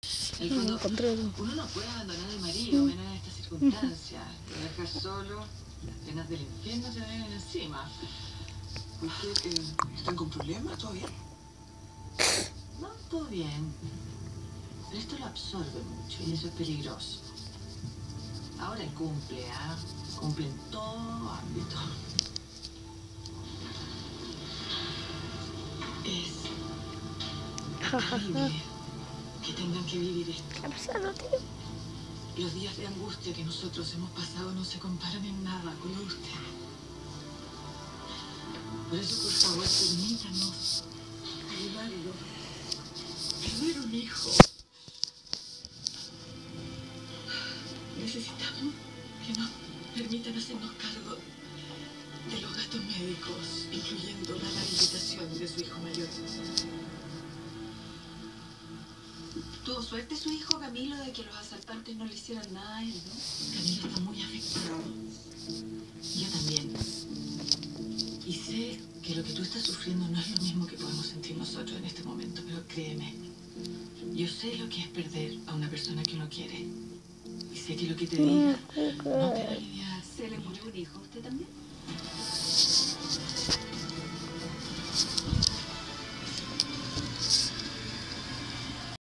En el fondo, Control. uno no puede abandonar al marido, menos en estas circunstancias. Lo dejas solo, las penas del infierno se vienen encima. ¿Por qué? ¿Están con problemas todavía? No, todo bien. Pero esto lo absorbe mucho y eso es peligroso. Ahora él cumple, ¿ah? Cumple en todo ámbito. Es terrible que tengan que vivir esto. ¿Qué ha pasado, tío? Los días de angustia que nosotros hemos pasado no se comparan en nada con lo de usted. Por eso, por favor, permítanos ayudarlo. Tener un hijo. Necesitamos que nos permitan hacernos cargo de los gastos médicos, incluyendo la rehabilitación de su hijo mayor. Tuvo suerte su hijo Camilo de que los asaltantes no le hicieran nada a él, ¿no? Camilo está muy afectado. Yo también. Y sé que lo que tú estás sufriendo no es lo mismo que podemos sentir nosotros en este momento, pero créeme, yo sé lo que es perder a una persona que uno quiere. Y sé que lo que te diga no te va a aliviar. ¿Se le murió un hijo a usted también?